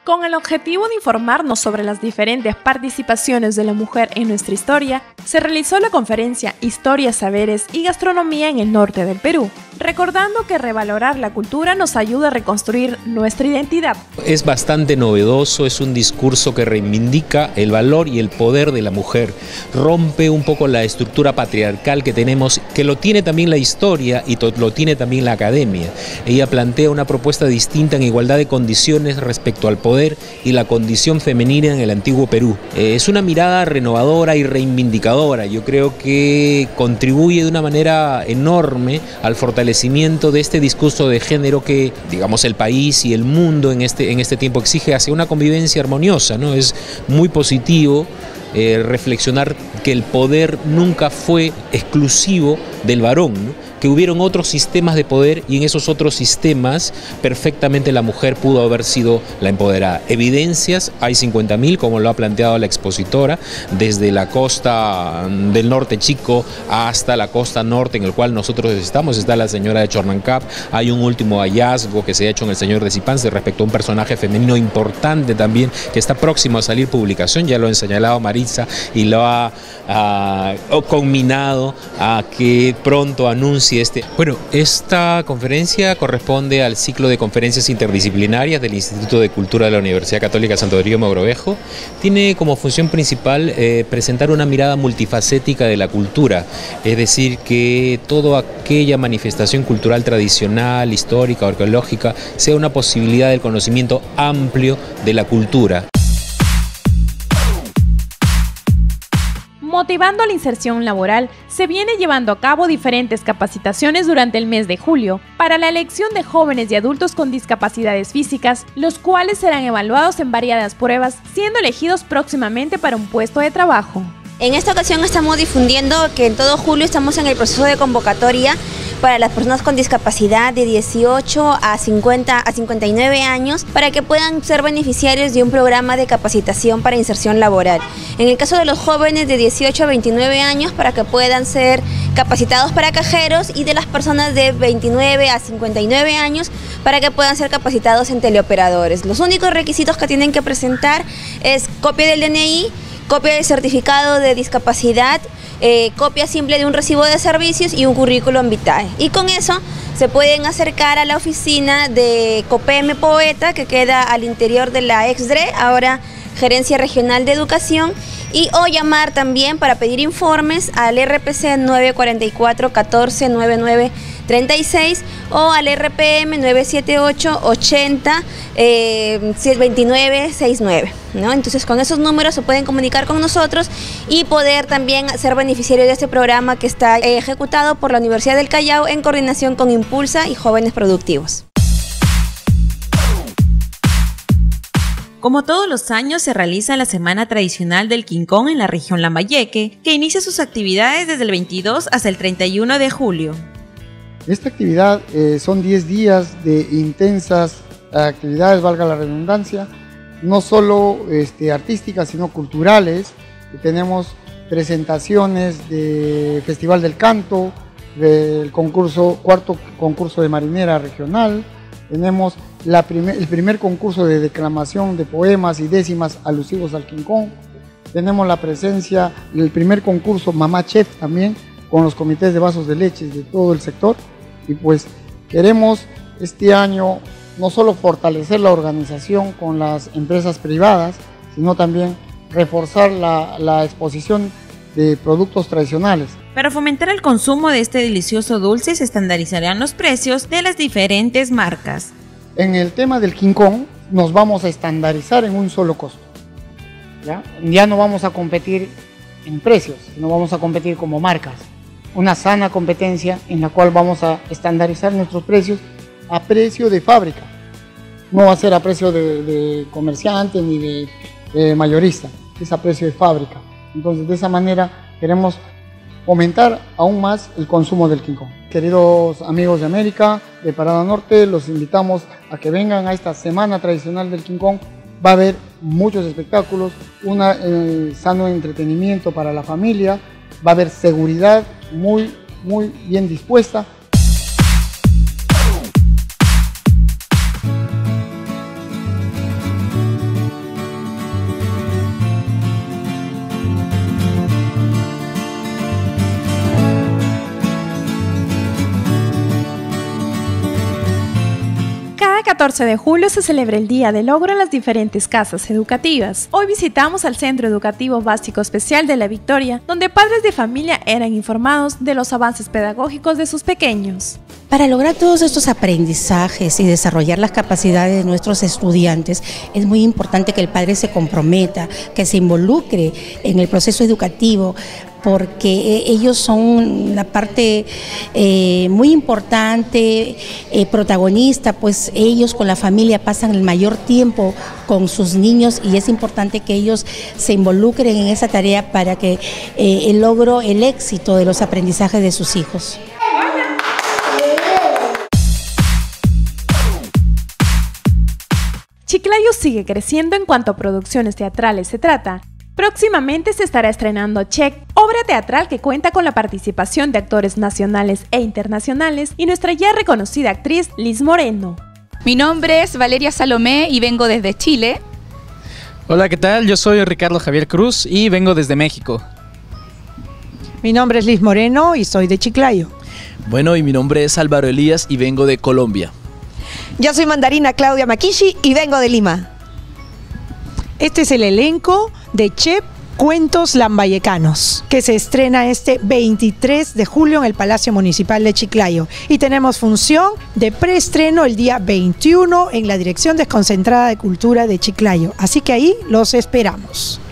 Con el objetivo de informarnos sobre las diferentes participaciones de la mujer en nuestra historia, se realizó la conferencia Historia, Saberes y Gastronomía en el norte del Perú, recordando que revalorar la cultura nos ayuda a reconstruir nuestra identidad. Es bastante novedoso, es un discurso que reivindica el valor y el poder de la mujer, rompe un poco la estructura patriarcal que tenemos, que lo tiene también la historia y lo tiene también la academia. Ella plantea una propuesta distinta en igualdad de condiciones respecto al poder y la condición femenina en el antiguo Perú. Es una mirada renovadora y reivindicadora. Yo creo que contribuye de una manera enorme al fortalecimiento de este discurso de género que, digamos, el país y el mundo en este tiempo exige hacia una convivencia armoniosa, ¿no? Es muy positivo reflexionar que el poder nunca fue exclusivo del varón, ¿no? Que hubieron otros sistemas de poder y en esos otros sistemas perfectamente la mujer pudo haber sido la empoderada. Evidencias hay 50.000, como lo ha planteado la expositora, desde la costa del norte chico hasta la costa norte en el cual nosotros estamos. Está la señora de Chornancap, hay un último hallazgo que se ha hecho en el señor de Zipance respecto a un personaje femenino importante también que está próximo a salir publicación, ya lo ha señalado Marisa y lo ha conminado a que pronto anuncie Bueno, esta conferencia corresponde al ciclo de conferencias interdisciplinarias del Instituto de Cultura de la Universidad Católica Santo Domingo Mogrovejo. Tiene como función principal presentar una mirada multifacética de la cultura, es decir, que toda aquella manifestación cultural tradicional, histórica, arqueológica, sea una posibilidad del conocimiento amplio de la cultura. Motivando la inserción laboral, se viene llevando a cabo diferentes capacitaciones durante el mes de julio para la elección de jóvenes y adultos con discapacidades físicas, los cuales serán evaluados en variadas pruebas, siendo elegidos próximamente para un puesto de trabajo. En esta ocasión estamos difundiendo que en todo julio estamos en el proceso de convocatoria para las personas con discapacidad de 18 a 59 años para que puedan ser beneficiarios de un programa de capacitación para inserción laboral. En el caso de los jóvenes de 18 a 29 años para que puedan ser capacitados para cajeros y de las personas de 29 a 59 años para que puedan ser capacitados en teleoperadores. Los únicos requisitos que tienen que presentar es copia del DNI, copia del certificado de discapacidad, copia simple de un recibo de servicios y un currículum vitae. Y con eso se pueden acercar a la oficina de COPEME Poeta, que queda al interior de la EXDRE, ahora Gerencia Regional de Educación, o llamar también para pedir informes al RPC 944 14 99 36 o al RPM 978 80 29 69, ¿no? Entonces con esos números se pueden comunicar con nosotros y poder también ser beneficiarios de este programa que está ejecutado por la Universidad del Callao en coordinación con Impulsa y Jóvenes Productivos. Como todos los años, se realiza la Semana Tradicional del Quincón en la región Lambayeque, que inicia sus actividades desde el 22 hasta el 31 de julio. Esta actividad son 10 días de intensas actividades, valga la redundancia, no solo artísticas, sino culturales. Tenemos presentaciones de Festival del Canto, del cuarto concurso de marinera regional. Tenemos el primer concurso de declamación de poemas y décimas alusivos al Quincón. Tenemos la presencia del primer concurso Mamá Chef también, con los comités de vasos de leche de todo el sector. Y pues queremos este año no solo fortalecer la organización con las empresas privadas, sino también reforzar la exposición de productos tradicionales. Para fomentar el consumo de este delicioso dulce se estandarizarán los precios de las diferentes marcas. En el tema del Quincón nos vamos a estandarizar en un solo costo. Ya no vamos a competir en precios, sino vamos a competir como marcas. Una sana competencia en la cual vamos a estandarizar nuestros precios a precio de fábrica. No va a ser a precio de comerciante ni de mayorista, es a precio de fábrica. Entonces de esa manera queremos fomentar aún más el consumo del Quincón. Queridos amigos de América, de Parada Norte, los invitamos a que vengan a esta Semana Tradicional del Quincón. Va a haber muchos espectáculos, un sano entretenimiento para la familia, va a haber seguridad muy bien dispuesta. Cada 14 de julio se celebra el Día del Logro en las diferentes casas educativas. Hoy visitamos al Centro Educativo Básico Especial de La Victoria, donde padres de familia eran informados de los avances pedagógicos de sus pequeños. Para lograr todos estos aprendizajes y desarrollar las capacidades de nuestros estudiantes, es muy importante que el padre se comprometa, que se involucre en el proceso educativo, porque ellos son la parte muy importante, protagonista, pues ellos con la familia pasan el mayor tiempo con sus niños y es importante que ellos se involucren en esa tarea para que el éxito de los aprendizajes de sus hijos. Chiclayo sigue creciendo en cuanto a producciones teatrales se trata. Próximamente se estará estrenando Check, obra teatral que cuenta con la participación de actores nacionales e internacionales y nuestra ya reconocida actriz Liz Moreno. Mi nombre es Valeria Salomé y vengo desde Chile. Hola, ¿qué tal? Yo soy Ricardo Javier Cruz y vengo desde México. Mi nombre es Liz Moreno y soy de Chiclayo. Bueno, y mi nombre es Álvaro Elías y vengo de Colombia. Yo soy Mandarina Claudia Makishi y vengo de Lima. Este es el elenco de Chep Cuentos Lambayecanos, que se estrena este 23 de julio en el Palacio Municipal de Chiclayo. Y tenemos función de preestreno el día 21 en la Dirección Desconcentrada de Cultura de Chiclayo. Así que ahí los esperamos.